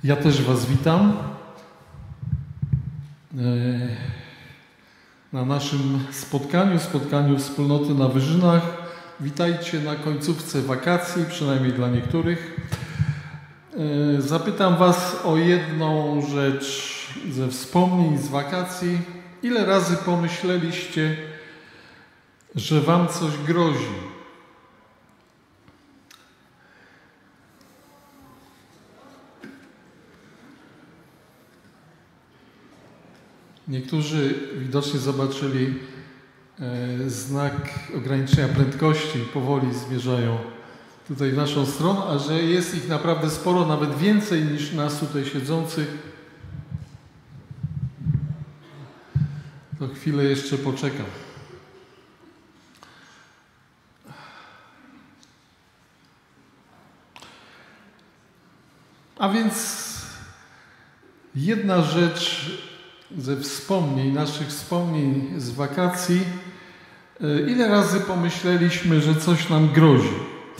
Ja też Was witam na naszym spotkaniu Wspólnoty na Wyżynach. Witajcie na końcówce wakacji, przynajmniej dla niektórych. Zapytam Was o jedną rzecz ze wspomnień z wakacji. Ile razy pomyśleliście, że Wam coś grozi? Niektórzy widocznie zobaczyli znak ograniczenia prędkości i powoli zmierzają tutaj w naszą stronę, a że jest ich naprawdę sporo, nawet więcej niż nas tutaj siedzących, to chwilę jeszcze poczekam. A więc jedna rzecz ze wspomnień, naszych wspomnień z wakacji. Ile razy pomyśleliśmy, że coś nam grozi?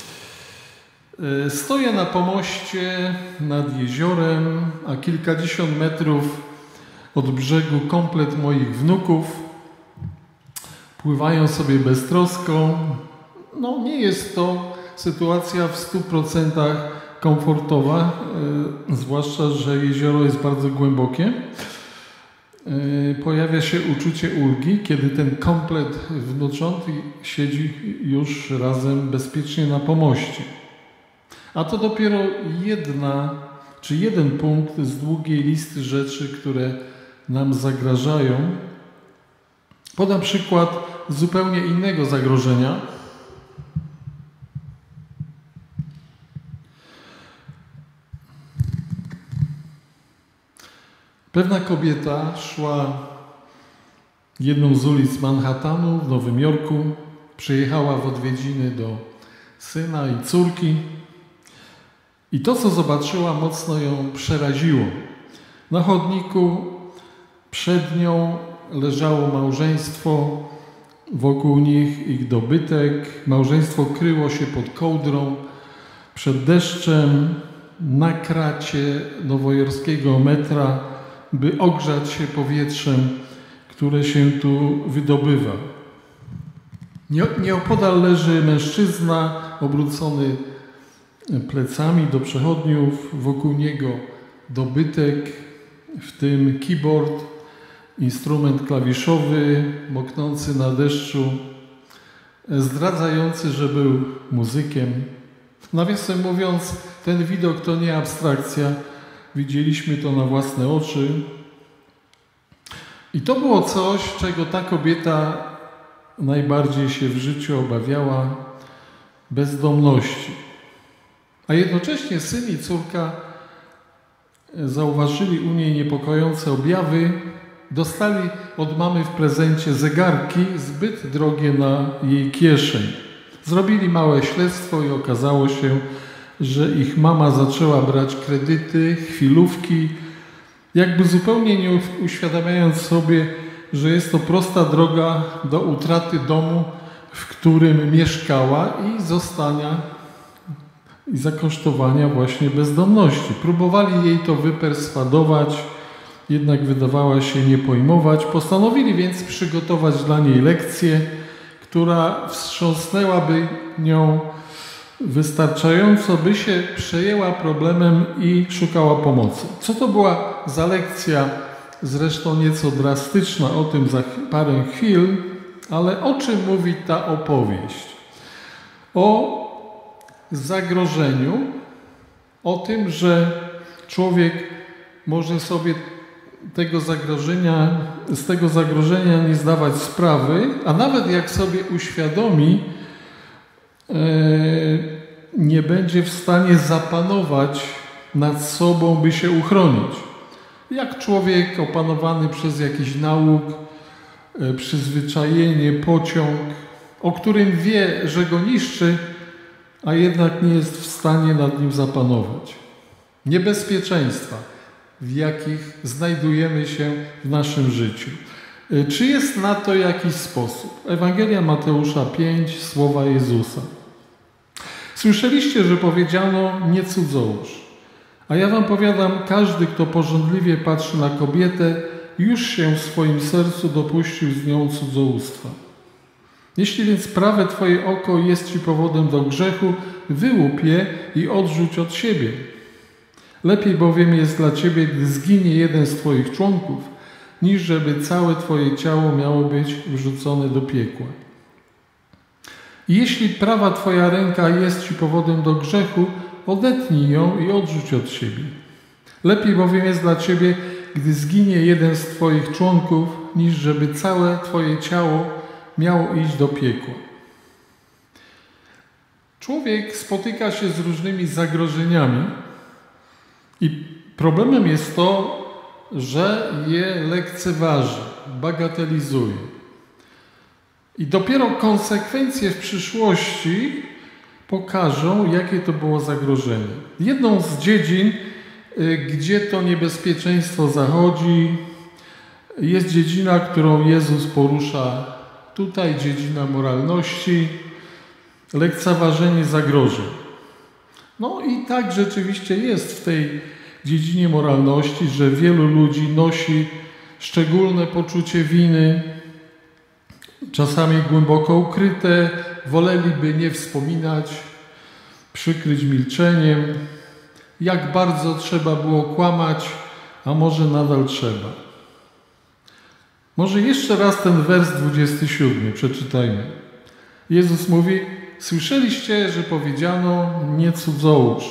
Stoję na pomoście nad jeziorem, a kilkadziesiąt metrów od brzegu komplet moich wnuków. Pływają sobie beztrosko. No, nie jest to sytuacja w 100% komfortowa, zwłaszcza że jezioro jest bardzo głębokie. Pojawia się uczucie ulgi, kiedy ten komplet wnucząt siedzi już razem bezpiecznie na pomoście. A to dopiero jeden punkt z długiej listy rzeczy, które nam zagrażają. Podam przykład zupełnie innego zagrożenia. Pewna kobieta szła jedną z ulic Manhattanu w Nowym Jorku. Przyjechała w odwiedziny do syna i córki. I to, co zobaczyła, mocno ją przeraziło. Na chodniku przed nią leżało małżeństwo, wokół nich ich dobytek. Małżeństwo kryło się pod kołdrą, przed deszczem, na kracie nowojorskiego metra, by ogrzać się powietrzem, które się tu wydobywa. Nieopodal leży mężczyzna obrócony plecami do przechodniów, wokół niego dobytek, w tym keyboard, instrument klawiszowy, moknący na deszczu, zdradzający, że był muzykiem. Nawiasem mówiąc, ten widok to nie abstrakcja. Widzieliśmy to na własne oczy. I to było coś, czego ta kobieta najbardziej się w życiu obawiała: bezdomności. A jednocześnie syn i córka zauważyli u niej niepokojące objawy. Dostali od mamy w prezencie zegarki zbyt drogie na jej kieszeń. Zrobili małe śledztwo i okazało się, że ich mama zaczęła brać kredyty, chwilówki, jakby zupełnie nie uświadamiając sobie, że jest to prosta droga do utraty domu, w którym mieszkała i zakosztowania właśnie bezdomności. Próbowali jej to wyperswadować, jednak wydawała się nie pojmować. Postanowili więc przygotować dla niej lekcję, która wstrząsnęłaby nią wystarczająco, by się przejęła problemem i szukała pomocy. Co to była za lekcja? Zresztą nieco drastyczna, o tym za parę chwil, ale o czym mówi ta opowieść? O zagrożeniu, o tym, że człowiek może sobie z tego zagrożenia nie zdawać sprawy, a nawet jak sobie uświadomi, nie będzie w stanie zapanować nad sobą, by się uchronić. Jak człowiek opanowany przez jakiś nauk, przyzwyczajenie, pociąg, o którym wie, że go niszczy, a jednak nie jest w stanie nad nim zapanować. Niebezpieczeństwa, w jakich znajdujemy się w naszym życiu. Czy jest na to jakiś sposób? Ewangelia Mateusza 5, słowa Jezusa. Słyszeliście, że powiedziano: nie cudzołóż. A ja wam powiadam, każdy, kto pożądliwie patrzy na kobietę, już się w swoim sercu dopuścił z nią cudzołóstwa. Jeśli więc prawe twoje oko jest ci powodem do grzechu, wyłup je i odrzuć od siebie. Lepiej bowiem jest dla ciebie, gdy zginie jeden z twoich członków, niż żeby całe twoje ciało miało być wrzucone do piekła. I jeśli prawa twoja ręka jest ci powodem do grzechu, odetnij ją i odrzuć od siebie. Lepiej bowiem jest dla ciebie, gdy zginie jeden z twoich członków, niż żeby całe twoje ciało miało iść do piekła. Człowiek spotyka się z różnymi zagrożeniami i problemem jest to, że je lekceważy, bagatelizuje. I dopiero konsekwencje w przyszłości pokażą, jakie to było zagrożenie. Jedną z dziedzin, gdzie to niebezpieczeństwo zachodzi, jest dziedzina, którą Jezus porusza tutaj, dziedzina moralności, lekceważenie zagrożeń. No i tak rzeczywiście jest w tej dziedzinie moralności, że wielu ludzi nosi szczególne poczucie winy, czasami głęboko ukryte, woleliby nie wspominać, przykryć milczeniem, jak bardzo trzeba było kłamać, a może nadal trzeba. Może jeszcze raz ten wers 27 przeczytajmy. Jezus mówi: słyszeliście, że powiedziano, nie cudzołóż.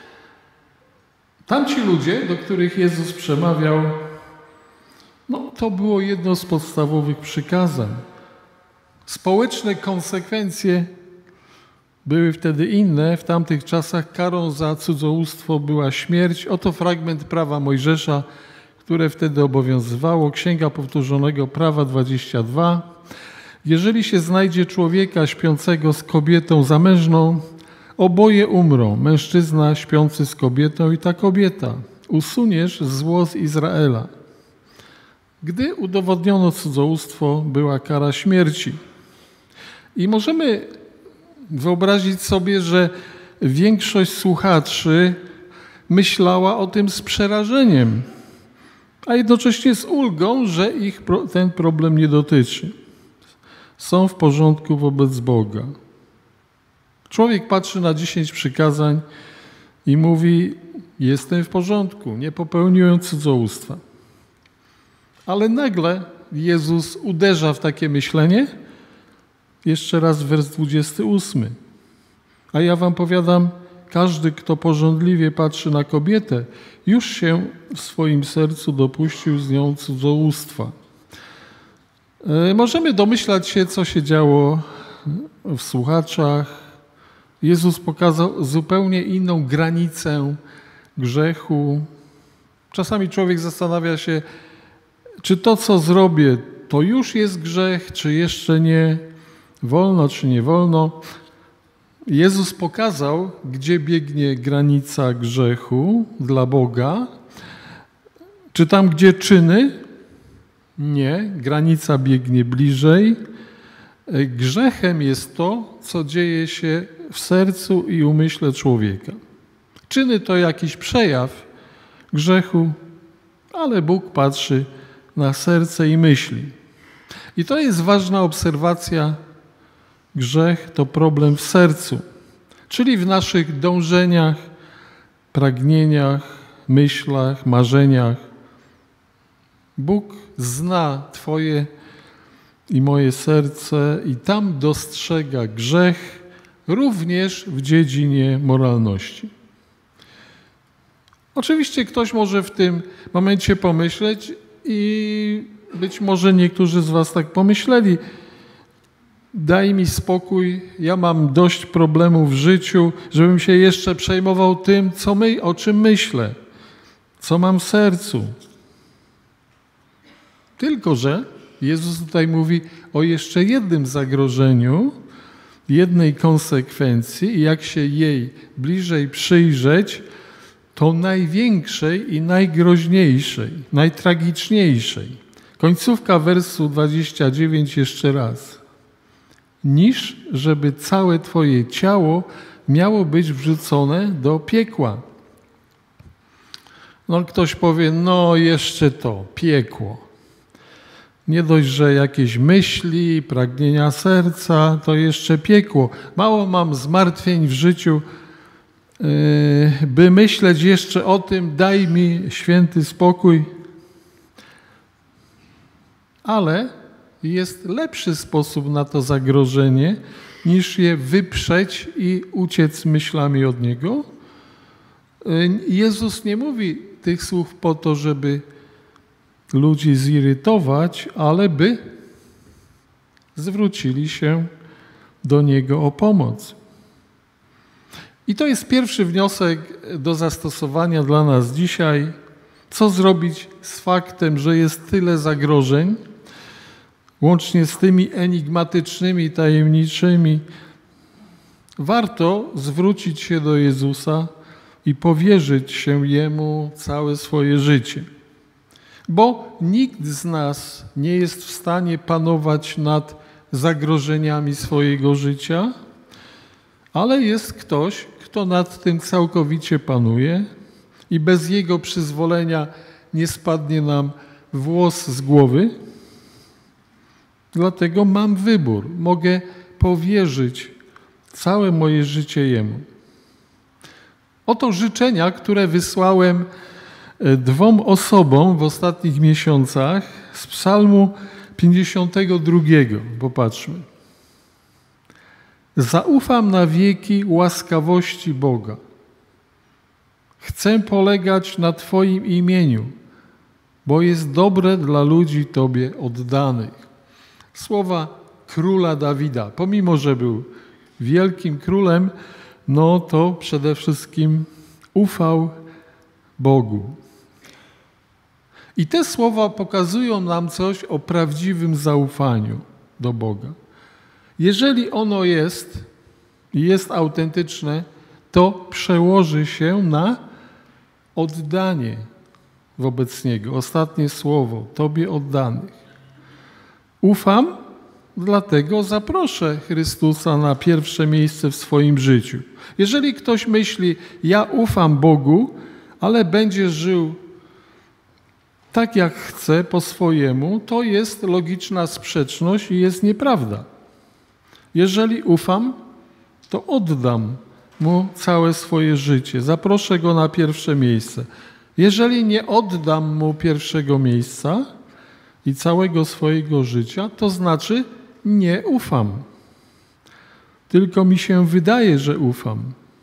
Tamci ludzie, do których Jezus przemawiał, to było jedno z podstawowych przykazań. Społeczne konsekwencje były wtedy inne. W tamtych czasach karą za cudzołóstwo była śmierć. Oto fragment prawa Mojżesza, które wtedy obowiązywało. Księga Powtórzonego Prawa 22. Jeżeli się znajdzie człowieka śpiącego z kobietą zamężną, oboje umrą, mężczyzna śpiący z kobietą i ta kobieta. Usuniesz zło z Izraela. Gdy udowodniono cudzołóstwo, była kara śmierci. I możemy wyobrazić sobie, że większość słuchaczy myślała o tym z przerażeniem, a jednocześnie z ulgą, że ich ten problem nie dotyczy. Są w porządku wobec Boga. Człowiek patrzy na 10 przykazań i mówi: jestem w porządku, nie popełniłem cudzołóstwa. Ale nagle Jezus uderza w takie myślenie. Jeszcze raz wers 28. A ja wam powiadam, każdy, kto pożądliwie patrzy na kobietę, już się w swoim sercu dopuścił z nią cudzołóstwa. Możemy domyślać się, co się działo w słuchaczach. Jezus pokazał zupełnie inną granicę grzechu. Czasami człowiek zastanawia się, czy to, co zrobię, to już jest grzech, czy jeszcze nie, wolno, czy nie wolno. Jezus pokazał, gdzie biegnie granica grzechu dla Boga. Czy tam, gdzie czyny? Nie, granica biegnie bliżej. Grzechem jest to, co dzieje się w sercu i umyśle człowieka. Czyny to jakiś przejaw grzechu, ale Bóg patrzy na serce i myśli. I to jest ważna obserwacja. Grzech to problem w sercu, czyli w naszych dążeniach, pragnieniach, myślach, marzeniach. Bóg zna Twoje i moje serce i tam dostrzega grzech również w dziedzinie moralności. Oczywiście ktoś może w tym momencie pomyśleć i być może niektórzy z was tak pomyśleli: daj mi spokój, ja mam dość problemów w życiu, żebym się jeszcze przejmował tym, o czym myślę, co mam w sercu. Tylko że Jezus tutaj mówi o jeszcze jednym zagrożeniu, jednej konsekwencji i jak się jej bliżej przyjrzeć, to największej i najgroźniejszej, najtragiczniejszej. Końcówka wersu 29 jeszcze raz. Niż żeby całe Twoje ciało miało być wrzucone do piekła. No ktoś powie, no jeszcze to, piekło. Nie dość, że jakieś myśli, pragnienia serca, to jeszcze piekło. Mało mam zmartwień w życiu, by myśleć jeszcze o tym, daj mi święty spokój. Ale jest lepszy sposób na to zagrożenie, niż je wyprzeć i uciec myślami od niego. Jezus nie mówi tych słów po to, żeby ludzi zirytować, ale by zwrócili się do Niego o pomoc. I to jest pierwszy wniosek do zastosowania dla nas dzisiaj. Co zrobić z faktem, że jest tyle zagrożeń, łącznie z tymi enigmatycznymi, tajemniczymi? Warto zwrócić się do Jezusa i powierzyć się Jemu całe swoje życie. Bo nikt z nas nie jest w stanie panować nad zagrożeniami swojego życia, ale jest ktoś, kto nad tym całkowicie panuje i bez Jego przyzwolenia nie spadnie nam włos z głowy. Dlatego mam wybór. Mogę powierzyć całe moje życie Jemu. Oto życzenia, które wysłałem 2 osobom w ostatnich miesiącach z Psalmu 52. Popatrzmy. Zaufam na wieki łaskawości Boga. Chcę polegać na Twoim imieniu, bo jest dobre dla ludzi Tobie oddanych. Słowa króla Dawida. Pomimo, że był wielkim królem, no to przede wszystkim ufał Bogu. I te słowa pokazują nam coś o prawdziwym zaufaniu do Boga. Jeżeli ono jest autentyczne, to przełoży się na oddanie wobec Niego. Ostatnie słowo, Tobie oddanych. Ufam, dlatego zaproszę Chrystusa na pierwsze miejsce w swoim życiu. Jeżeli ktoś myśli, ja ufam Bogu, ale będzie żył tak jak chce, po swojemu, to jest logiczna sprzeczność i jest nieprawda. Jeżeli ufam, to oddam Mu całe swoje życie. Zaproszę Go na pierwsze miejsce. Jeżeli nie oddam Mu pierwszego miejsca i całego swojego życia, to znaczy nie ufam. Tylko mi się wydaje, że ufam.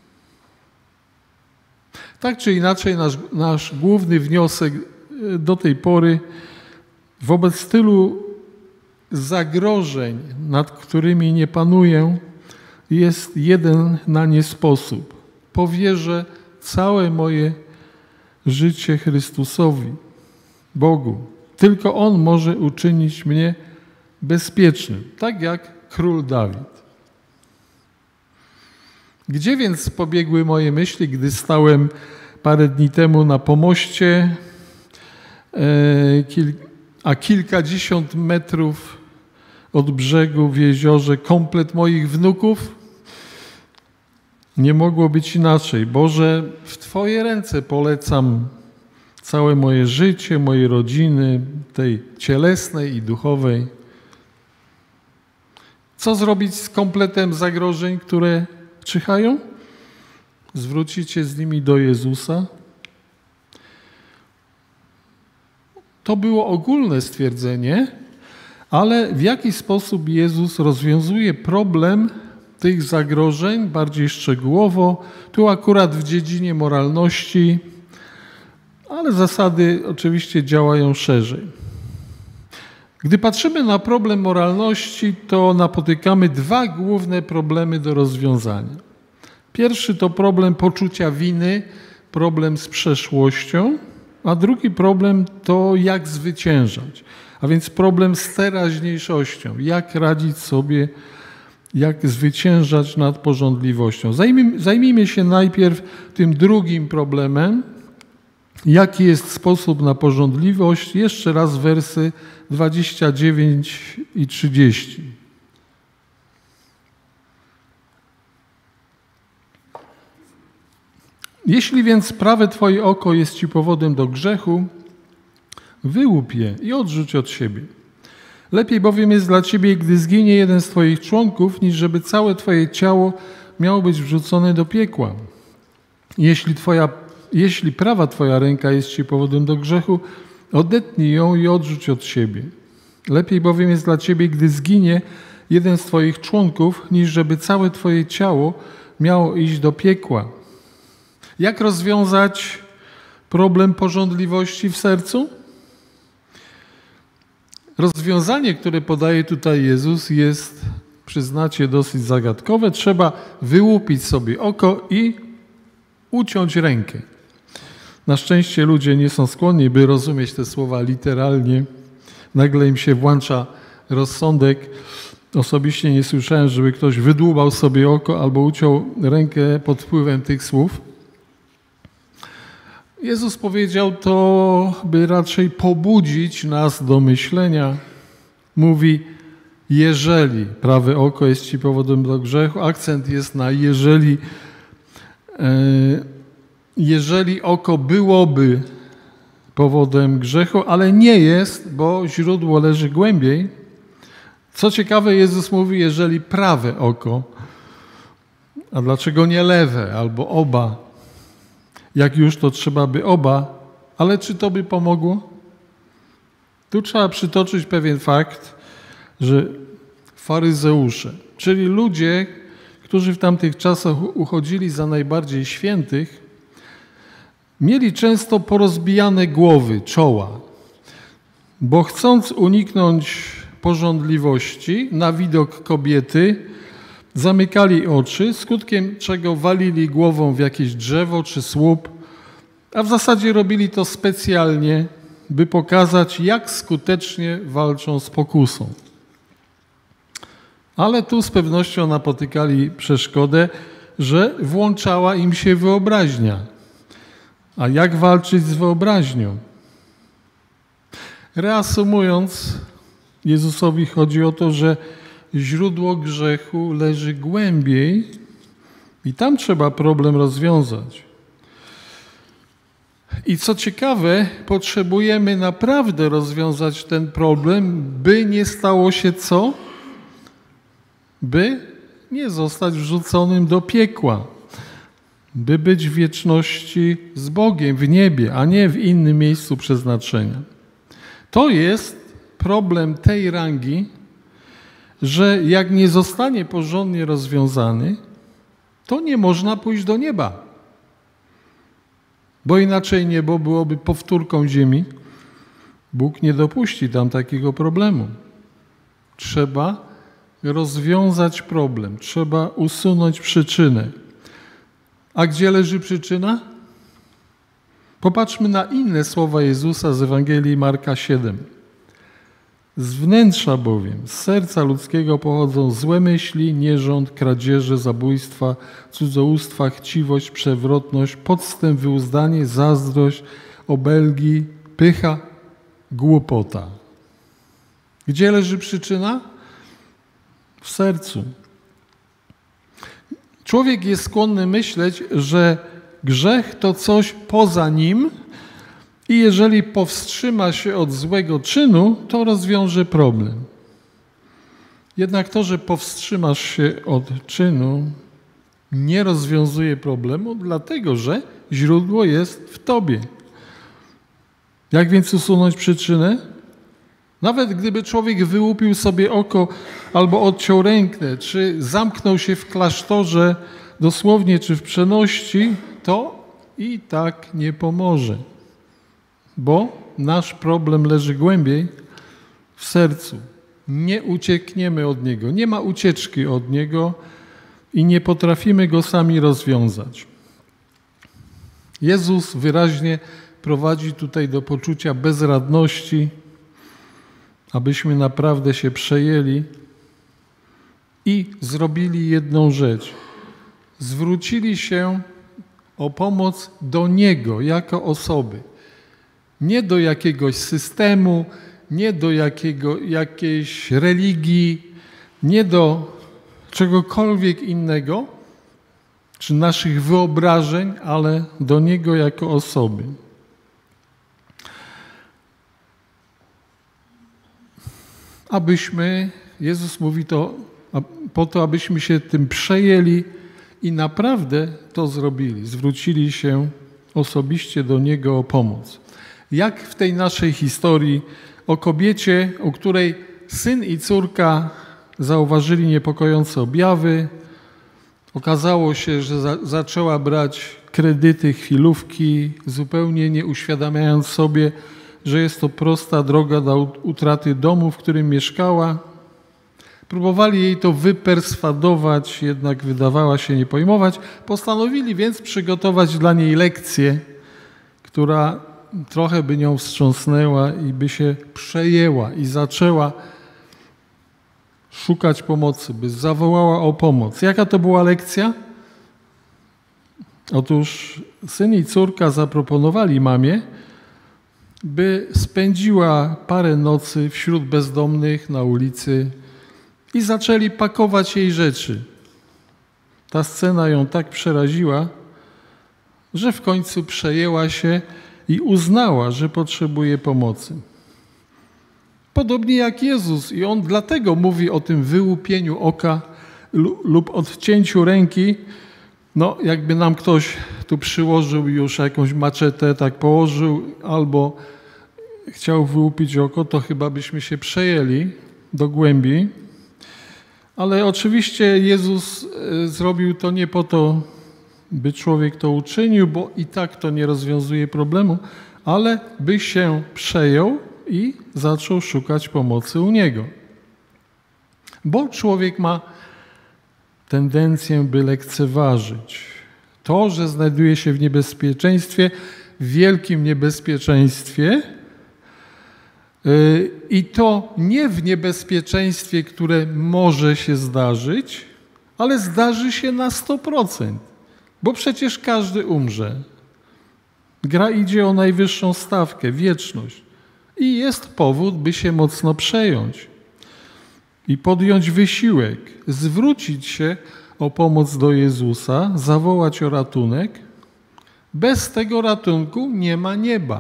Tak czy inaczej, nasz główny wniosek do tej pory wobec tylu zagrożeń, nad którymi nie panuję, jest jeden na nie sposób. Powierzę całe moje życie Chrystusowi, Bogu. Tylko On może uczynić mnie bezpiecznym, tak jak król Dawid. Gdzie więc pobiegły moje myśli, gdy stałem parę dni temu na pomoście, a kilkadziesiąt metrów od brzegu w jeziorze komplet moich wnuków? Nie mogło być inaczej. Boże, w Twoje ręce polecam całe moje życie, mojej rodziny, tej cielesnej i duchowej. Co zrobić z kompletem zagrożeń, które czyhają? Zwrócić się z nimi do Jezusa. To było ogólne stwierdzenie, ale w jaki sposób Jezus rozwiązuje problem tych zagrożeń bardziej szczegółowo, tu akurat w dziedzinie moralności, ale zasady oczywiście działają szerzej. Gdy patrzymy na problem moralności, to napotykamy 2 główne problemy do rozwiązania. Pierwszy to problem poczucia winy, problem z przeszłością, a drugi problem to jak zwyciężać, a więc problem z teraźniejszością, jak radzić sobie, jak zwyciężać nad pożądliwością. Zajmijmy się najpierw tym drugim problemem, jaki jest sposób na pożądliwość. Jeszcze raz wersy 29 i 30. Jeśli więc prawe twoje oko jest ci powodem do grzechu, wyłup je i odrzuć od siebie. Lepiej bowiem jest dla ciebie, gdy zginie jeden z twoich członków, niż żeby całe twoje ciało miało być wrzucone do piekła. Jeśli prawa twoja ręka jest ci powodem do grzechu, odetnij ją i odrzuć od siebie. Lepiej bowiem jest dla ciebie, gdy zginie jeden z twoich członków, niż żeby całe twoje ciało miało iść do piekła. Jak rozwiązać problem pożądliwości w sercu? Rozwiązanie, które podaje tutaj Jezus, jest, przyznacie, dosyć zagadkowe. Trzeba wyłupić sobie oko i uciąć rękę. Na szczęście ludzie nie są skłonni, by rozumieć te słowa literalnie. Nagle im się włącza rozsądek. Osobiście nie słyszałem, żeby ktoś wydłubał sobie oko albo uciął rękę pod wpływem tych słów. Jezus powiedział to, by raczej pobudzić nas do myślenia. Mówi, jeżeli prawe oko jest ci powodem do grzechu, akcent jest na jeżeli. Jeżeli oko byłoby powodem grzechu, ale nie jest, bo źródło leży głębiej. Co ciekawe, Jezus mówi, jeżeli prawe oko, a dlaczego nie lewe albo oba? Jak już, to trzeba by oba, ale czy to by pomogło? Tu trzeba przytoczyć pewien fakt, że faryzeusze, czyli ludzie, którzy w tamtych czasach uchodzili za najbardziej świętych, mieli często porozbijane głowy, czoła, bo chcąc uniknąć pożądliwości na widok kobiety, zamykali oczy, skutkiem czego walili głową w jakieś drzewo czy słup, a w zasadzie robili to specjalnie, by pokazać, jak skutecznie walczą z pokusą. Ale tu z pewnością napotykali przeszkodę, że włączała im się wyobraźnia. A jak walczyć z wyobraźnią? Reasumując, Jezusowi chodzi o to, że źródło grzechu leży głębiej i tam trzeba problem rozwiązać. I co ciekawe, potrzebujemy naprawdę rozwiązać ten problem, by nie stało się co? By nie zostać wrzuconym do piekła, by być w wieczności z Bogiem w niebie, a nie w innym miejscu przeznaczenia. To jest problem tej rangi, że jak nie zostanie porządnie rozwiązany, to nie można pójść do nieba. Bo inaczej niebo byłoby powtórką ziemi. Bóg nie dopuści tam takiego problemu. Trzeba rozwiązać problem, trzeba usunąć przyczynę. A gdzie leży przyczyna? Popatrzmy na inne słowa Jezusa z Ewangelii Marka 7. Z wnętrza bowiem, z serca ludzkiego pochodzą złe myśli, nierząd, kradzieże, zabójstwa, cudzołóstwa, chciwość, przewrotność, podstęp, wyuzdanie, zazdrość, obelgi, pycha, głupota. Gdzie leży przyczyna? W sercu. Człowiek jest skłonny myśleć, że grzech to coś poza nim i jeżeli powstrzyma się od złego czynu, to rozwiąże problem. Jednak to, że powstrzymasz się od czynu, nie rozwiązuje problemu, dlatego że źródło jest w tobie. Jak więc usunąć przyczynę? Nawet gdyby człowiek wyłupił sobie oko albo odciął rękę, czy zamknął się w klasztorze dosłownie czy w przenośni, to i tak nie pomoże. Bo nasz problem leży głębiej w sercu. Nie uciekniemy od niego, nie ma ucieczki od niego i nie potrafimy go sami rozwiązać. Jezus wyraźnie prowadzi tutaj do poczucia bezradności, abyśmy naprawdę się przejęli i zrobili jedną rzecz. Zwrócili się o pomoc do Niego jako osoby. Nie do jakiegoś systemu, nie do jakiejś religii, nie do czegokolwiek innego, czy naszych wyobrażeń, ale do Niego jako osoby. Jezus mówi to po to, abyśmy się tym przejęli i naprawdę to zrobili. Zwrócili się osobiście do Niego o pomoc. Jak w tej naszej historii o kobiecie, u której syn i córka zauważyli niepokojące objawy. Okazało się, że zaczęła brać kredyty, chwilówki, zupełnie nie uświadamiając sobie, że jest to prosta droga do utraty domu, w którym mieszkała. Próbowali jej to wyperswadować, jednak wydawała się nie pojmować. Postanowili więc przygotować dla niej lekcję, która trochę by nią wstrząsnęła i by się przejęła i zaczęła szukać pomocy, by zawołała o pomoc. Jaka to była lekcja? Otóż syn i córka zaproponowali mamie, by spędziła parę nocy wśród bezdomnych na ulicy i zaczęli pakować jej rzeczy. Ta scena ją tak przeraziła, że w końcu przejęła się i uznała, że potrzebuje pomocy. Podobnie jak Jezus i On dlatego mówi o tym wyłupieniu oka lub odcięciu ręki. No, jakby nam ktoś tu przyłożył już jakąś maczetę, tak położył albo chciał wyłupić oko, to chyba byśmy się przejęli do głębi. Ale oczywiście Jezus zrobił to nie po to, by człowiek to uczynił, bo i tak to nie rozwiązuje problemu, ale by się przejął i zaczął szukać pomocy u Niego. Bo człowiek ma tendencję, by lekceważyć to, że znajduje się w niebezpieczeństwie, w wielkim niebezpieczeństwie i to nie w niebezpieczeństwie, które może się zdarzyć, ale zdarzy się na 100%, bo przecież każdy umrze. Gra idzie o najwyższą stawkę, wieczność i jest powód, by się mocno przejąć i podjąć wysiłek, zwrócić się o pomoc do Jezusa, zawołać o ratunek. Bez tego ratunku nie ma nieba.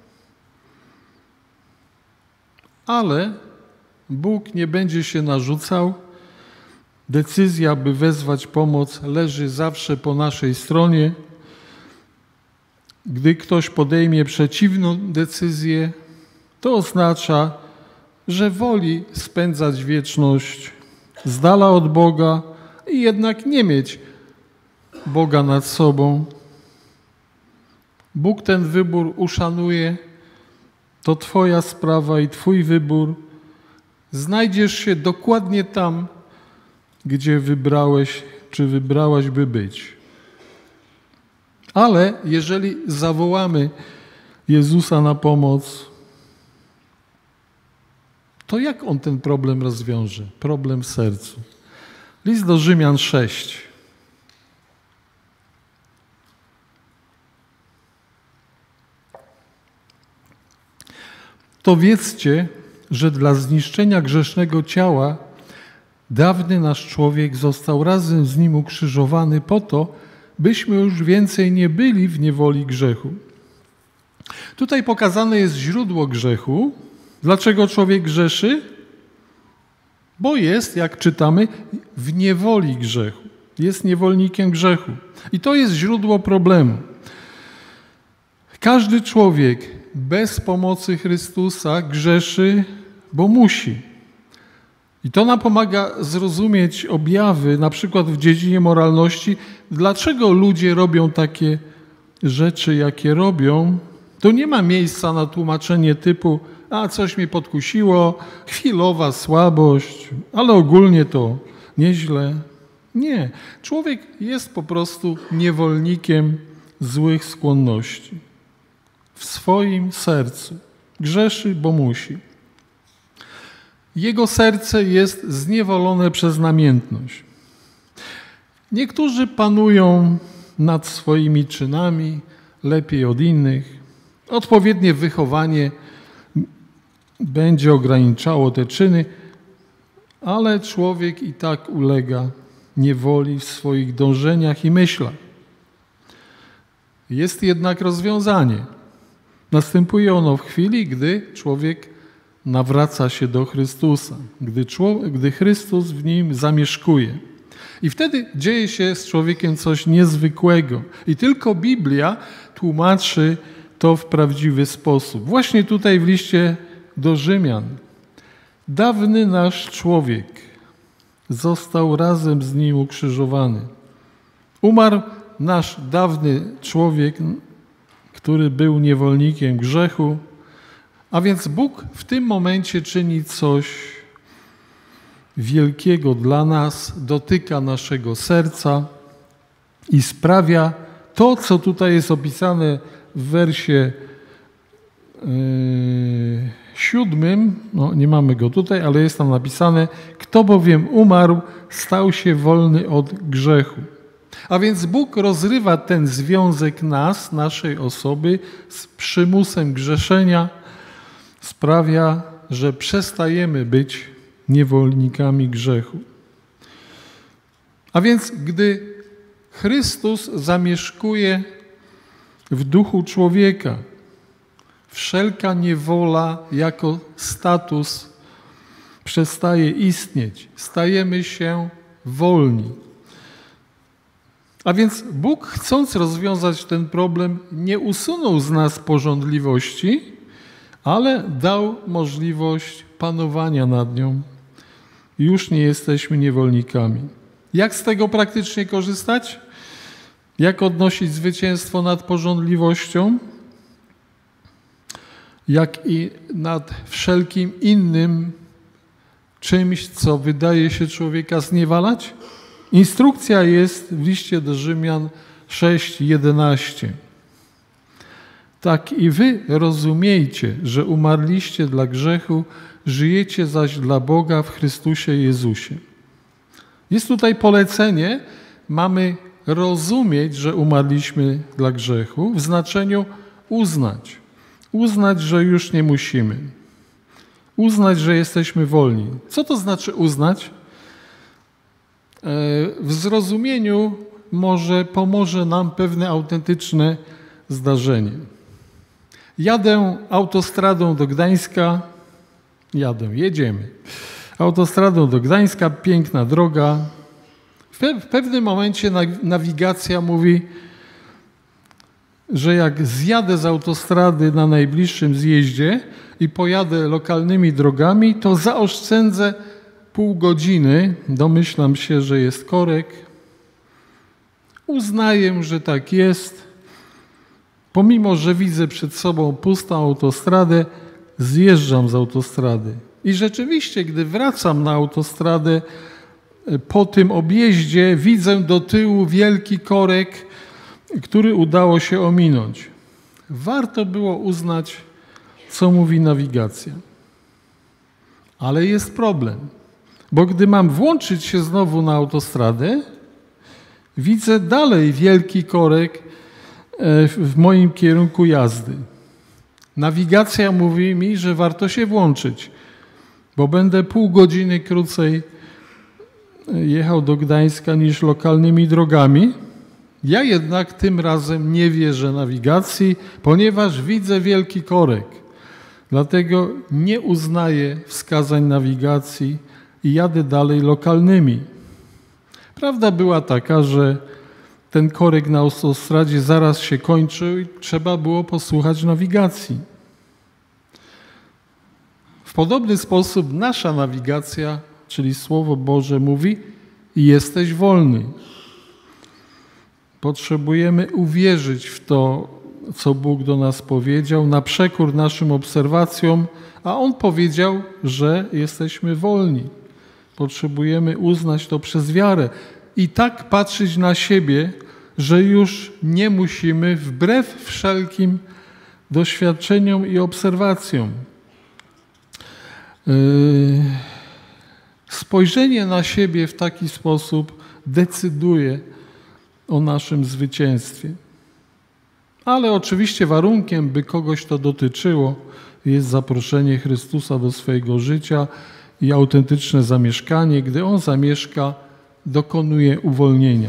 Ale Bóg nie będzie się narzucał. Decyzja, by wezwać pomoc, leży zawsze po naszej stronie. Gdy ktoś podejmie przeciwną decyzję, to oznacza, że woli spędzać wieczność z dala od Boga i jednak nie mieć Boga nad sobą. Bóg ten wybór uszanuje. To Twoja sprawa i Twój wybór. Znajdziesz się dokładnie tam, gdzie wybrałeś czy wybrałaś, by być. Ale jeżeli zawołamy Jezusa na pomoc, to jak On ten problem rozwiąże? Problem w sercu. List do Rzymian 6. To wiedzcie, że dla zniszczenia grzesznego ciała dawny nasz człowiek został razem z Nim ukrzyżowany po to, byśmy już więcej nie byli w niewoli grzechu. Tutaj pokazane jest źródło grzechu. Dlaczego człowiek grzeszy? Bo jest, jak czytamy, w niewoli grzechu. Jest niewolnikiem grzechu. I to jest źródło problemu. Każdy człowiek bez pomocy Chrystusa grzeszy, bo musi. I to nam pomaga zrozumieć objawy, na przykład w dziedzinie moralności, dlaczego ludzie robią takie rzeczy, jakie robią. To nie ma miejsca na tłumaczenie typu, a coś mnie podkusiło, chwilowa słabość, ale ogólnie to nieźle. Nie. Człowiek jest po prostu niewolnikiem złych skłonności. W swoim sercu. Grzeszy, bo musi. Jego serce jest zniewolone przez namiętność. Niektórzy panują nad swoimi czynami lepiej od innych. Odpowiednie wychowanie będzie ograniczało te czyny, ale człowiek i tak ulega niewoli w swoich dążeniach i myślach. Jest jednak rozwiązanie. Następuje ono w chwili, gdy człowiek nawraca się do Chrystusa, gdy Chrystus w nim zamieszkuje. I wtedy dzieje się z człowiekiem coś niezwykłego. I tylko Biblia tłumaczy to w prawdziwy sposób. Właśnie tutaj w liście do Rzymian. Dawny nasz człowiek został razem z nim ukrzyżowany. Umarł nasz dawny człowiek, który był niewolnikiem grzechu, a więc Bóg w tym momencie czyni coś wielkiego dla nas, dotyka naszego serca i sprawia to, co tutaj jest opisane w wersie 7, no nie mamy go tutaj, ale jest tam napisane: kto bowiem umarł, stał się wolny od grzechu. A więc Bóg rozrywa ten związek nas, naszej osoby z przymusem grzeszenia, sprawia, że przestajemy być niewolnikami grzechu. A więc gdy Chrystus zamieszkuje w duchu człowieka, wszelka niewola jako status przestaje istnieć. Stajemy się wolni. A więc Bóg, chcąc rozwiązać ten problem, nie usunął z nas pożądliwości, ale dał możliwość panowania nad nią. Już nie jesteśmy niewolnikami. Jak z tego praktycznie korzystać? Jak odnosić zwycięstwo nad pożądliwością? Jak i nad wszelkim innym czymś, co wydaje się człowieka zniewalać? Instrukcja jest w liście do Rzymian 6:11. Tak i wy rozumiejcie, że umarliście dla grzechu, żyjecie zaś dla Boga w Chrystusie Jezusie. Jest tutaj polecenie, mamy rozumieć, że umarliśmy dla grzechu, w znaczeniu uznać. Uznać, że już nie musimy. Uznać, że jesteśmy wolni. Co to znaczy uznać? W zrozumieniu pomoże nam pewne autentyczne zdarzenie. Jadę autostradą do Gdańska. Jedziemy. Autostradą do Gdańska, piękna droga. W pewnym momencie nawigacja mówi, że jak zjadę z autostrady na najbliższym zjeździe i pojadę lokalnymi drogami, to zaoszczędzę pół godziny. Domyślam się, że jest korek. Uznaję, że tak jest. Pomimo, że widzę przed sobą pustą autostradę, zjeżdżam z autostrady. I rzeczywiście, gdy wracam na autostradę po tym objeździe, widzę do tyłu wielki korek, który udało się ominąć. Warto było uznać, co mówi nawigacja. Ale jest problem, bo gdy mam włączyć się znowu na autostradę, widzę dalej wielki korek w moim kierunku jazdy. Nawigacja mówi mi, że warto się włączyć, bo będę pół godziny krócej jechał do Gdańska niż lokalnymi drogami. Ja jednak tym razem nie wierzę nawigacji, ponieważ widzę wielki korek. Dlatego nie uznaję wskazań nawigacji i jadę dalej lokalnymi. Prawda była taka, że ten korek na autostradzie zaraz się kończył i trzeba było posłuchać nawigacji. W podobny sposób nasza nawigacja, czyli Słowo Boże, mówi: jesteś wolny. Potrzebujemy uwierzyć w to, co Bóg do nas powiedział, na przekór naszym obserwacjom, a On powiedział, że jesteśmy wolni. Potrzebujemy uznać to przez wiarę i tak patrzeć na siebie, że już nie musimy wbrew wszelkim doświadczeniom i obserwacjom. Spojrzenie na siebie w taki sposób decyduje o naszym zwycięstwie. Ale oczywiście warunkiem, by kogoś to dotyczyło, jest zaproszenie Chrystusa do swojego życia i autentyczne zamieszkanie, gdy On zamieszka dokonuje uwolnienia.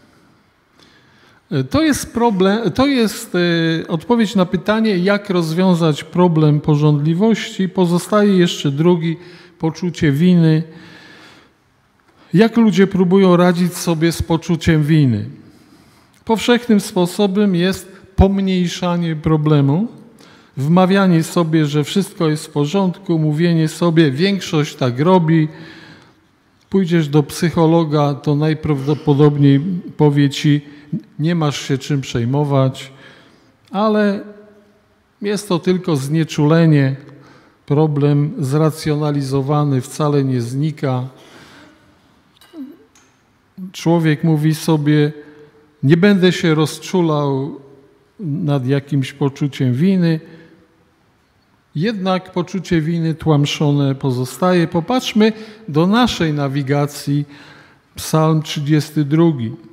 To jest odpowiedź na pytanie, jak rozwiązać problem pożądliwości. Pozostaje jeszcze drugi, poczucie winy. Jak ludzie próbują radzić sobie z poczuciem winy? Powszechnym sposobem jest pomniejszanie problemu, wmawianie sobie, że wszystko jest w porządku, mówienie sobie, większość tak robi. Pójdziesz do psychologa, to najprawdopodobniej powie ci, nie masz się czym przejmować, ale jest to tylko znieczulenie. Problem zracjonalizowany wcale nie znika. Człowiek mówi sobie, nie będę się rozczulał nad jakimś poczuciem winy, jednak poczucie winy tłamszone pozostaje. Popatrzmy do naszej nawigacji, Psalm 32.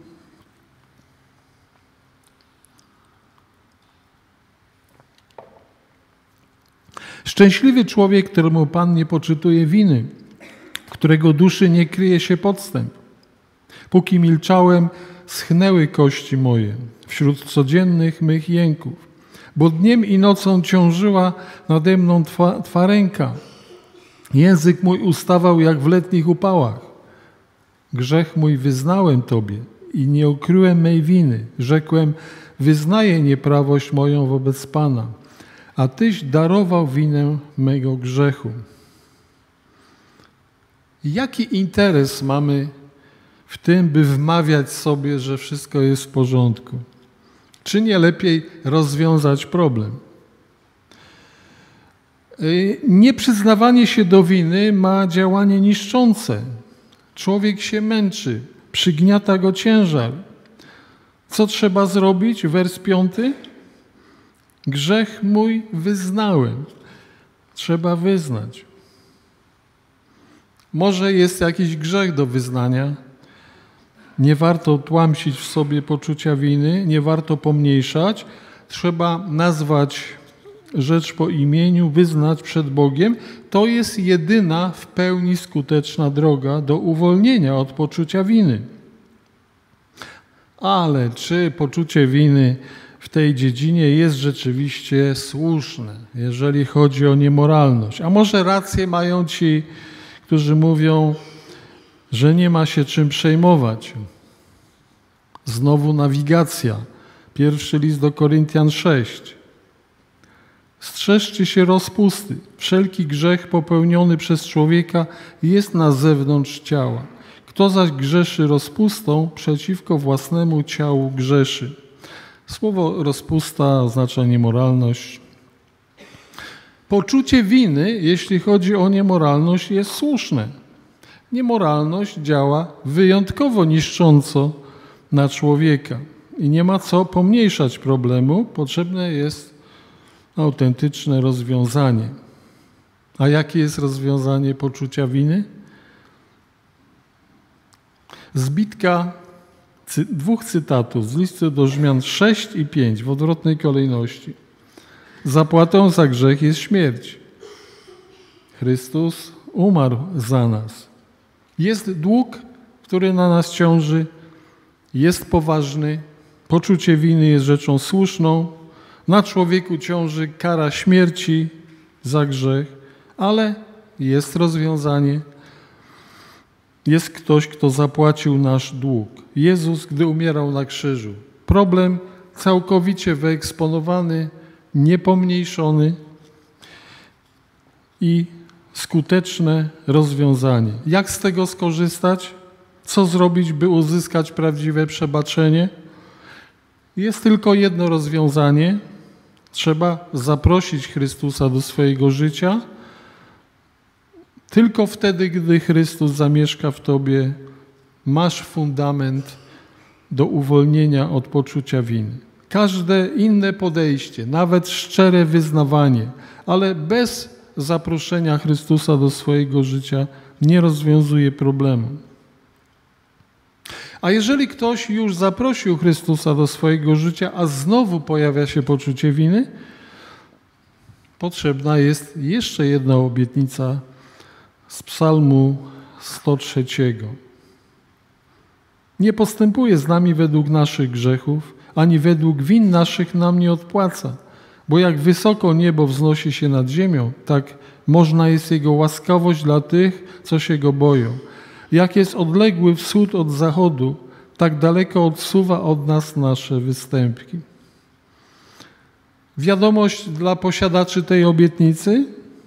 Szczęśliwy człowiek, któremu Pan nie poczytuje winy, w którego duszy nie kryje się podstęp. Póki milczałem, schnęły kości moje wśród codziennych mych jęków, bo dniem i nocą ciążyła nade mną Twa ręka. Język mój ustawał jak w letnich upałach. Grzech mój wyznałem Tobie i nie ukryłem mej winy. Rzekłem, wyznaję nieprawość moją wobec Pana, a Tyś darował winę mego grzechu. Jaki interes mamy w tym, by wmawiać sobie, że wszystko jest w porządku? Czy nie lepiej rozwiązać problem? Nieprzyznawanie się do winy ma działanie niszczące. Człowiek się męczy, przygniata go ciężar. Co trzeba zrobić? Wers 5. Grzech mój wyznałem. Trzeba wyznać. Może jest jakiś grzech do wyznania. Nie warto tłamsić w sobie poczucia winy, nie warto pomniejszać. Trzeba nazwać rzecz po imieniu, wyznać przed Bogiem. To jest jedyna w pełni skuteczna droga do uwolnienia od poczucia winy. Ale czy poczucie winy w tej dziedzinie jest rzeczywiście słuszne, jeżeli chodzi o niemoralność? A może rację mają ci, którzy mówią, że nie ma się czym przejmować. Znowu nawigacja. Pierwszy list do Koryntian 6. Strzeżcie się rozpusty. Wszelki grzech popełniony przez człowieka jest na zewnątrz ciała. Kto zaś grzeszy rozpustą, przeciwko własnemu ciału grzeszy. Słowo rozpusta oznacza niemoralność. Poczucie winy, jeśli chodzi o niemoralność, jest słuszne. Niemoralność działa wyjątkowo niszcząco na człowieka i nie ma co pomniejszać problemu. Potrzebne jest autentyczne rozwiązanie. A jakie jest rozwiązanie poczucia winy? Zbitka dwóch cytatów z listu do Rzymian 6 i 5 w odwrotnej kolejności. Zapłatą za grzech jest śmierć. Chrystus umarł za nas. Jest dług, który na nas ciąży, jest poważny, poczucie winy jest rzeczą słuszną, na człowieku ciąży kara śmierci za grzech, ale jest rozwiązanie. Jest ktoś, kto zapłacił nasz dług. Jezus, gdy umierał na krzyżu. Problem całkowicie wyeksponowany, niepomniejszony i skuteczne rozwiązanie. Jak z tego skorzystać? Co zrobić, by uzyskać prawdziwe przebaczenie? Jest tylko jedno rozwiązanie. Trzeba zaprosić Chrystusa do swojego życia. Tylko wtedy, gdy Chrystus zamieszka w tobie, masz fundament do uwolnienia od poczucia winy. Każde inne podejście, nawet szczere wyznawanie, ale bez zaproszenia Chrystusa do swojego życia nie rozwiązuje problemu. A jeżeli ktoś już zaprosił Chrystusa do swojego życia, a znowu pojawia się poczucie winy, potrzebna jest jeszcze jedna obietnica z Psalmu 103. Nie postępuje z nami według naszych grzechów, ani według win naszych nam nie odpłaca. Bo jak wysoko niebo wznosi się nad ziemią, tak można jest Jego łaskawość dla tych, co się Go boją. Jak jest odległy wschód od zachodu, tak daleko odsuwa od nas nasze występki. Wiadomość dla posiadaczy tej obietnicy?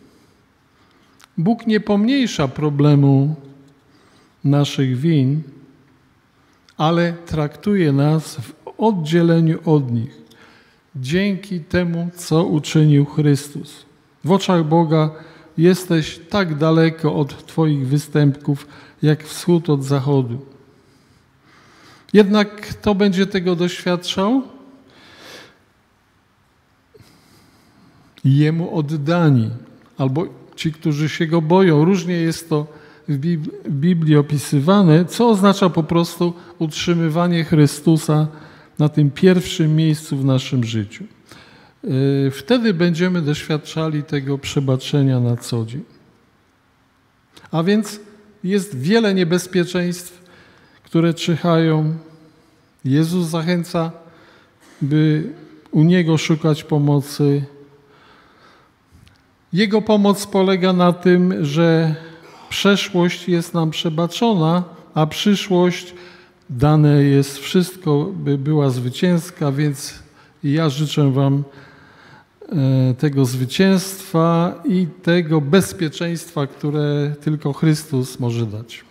Bóg nie pomniejsza problemu naszych win, ale traktuje nas w oddzieleniu od nich, dzięki temu, co uczynił Chrystus. W oczach Boga jesteś tak daleko od Twoich występków, jak wschód od zachodu. Jednak kto będzie tego doświadczał? Jemu oddani, albo ci, którzy się Go boją. Różnie jest to w Biblii opisywane, co oznacza po prostu utrzymywanie Chrystusa na tym pierwszym miejscu w naszym życiu. Wtedy będziemy doświadczali tego przebaczenia na co dzień. A więc jest wiele niebezpieczeństw, które czyhają. Jezus zachęca, by u Niego szukać pomocy. Jego pomoc polega na tym, że przeszłość jest nam przebaczona, a przyszłość dane jest wszystko, by była zwycięska, więc ja życzę Wam tego zwycięstwa i tego bezpieczeństwa, które tylko Chrystus może dać.